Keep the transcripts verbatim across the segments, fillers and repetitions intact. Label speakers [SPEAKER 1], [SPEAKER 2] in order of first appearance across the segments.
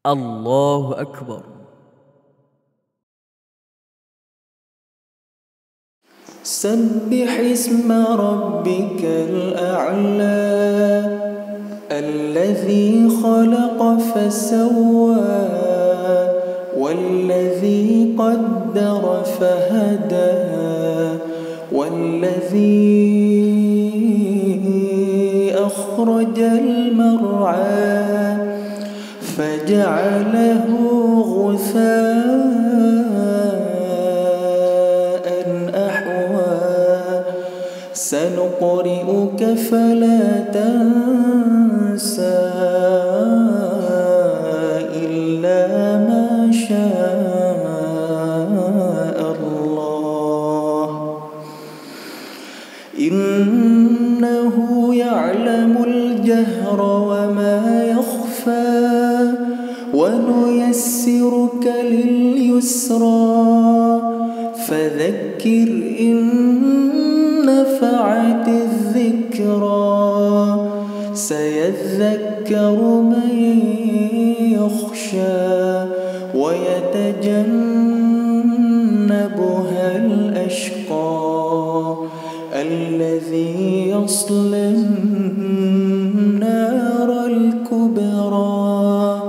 [SPEAKER 1] الله أكبر.
[SPEAKER 2] سبح اسم ربك الأعلى الذي خلق فسوى والذي قدر فهدى والذي أخرج المرعى فجعله غثاء أحوى سنقرئك فلا تنسى إلا ما شاء الله إنه يعلم الجهر وما يخفى ونيسرك لليسرى فذكر إن نفعت الذكرى سيذكر من يخشى ويتجنبها الأشقى الذي يصلى النار الكبرى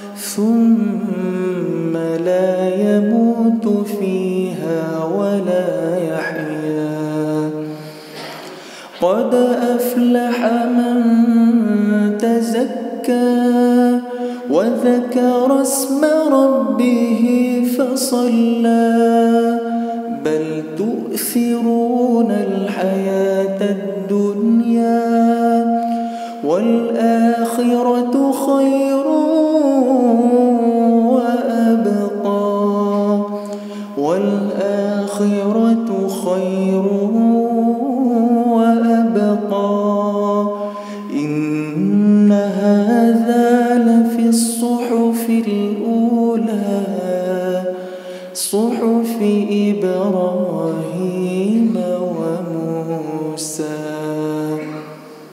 [SPEAKER 2] ثم لا يموت فيها ولا يحيا قد أفلح من تزكى وذكر اسم ربه فصلى بل تؤثرون الحياة الدنيا والآخرة خير وأبقى والآخرة خير وأبقى إن هذا لفي الصحف الأولى صحف إبراهيم وموسى.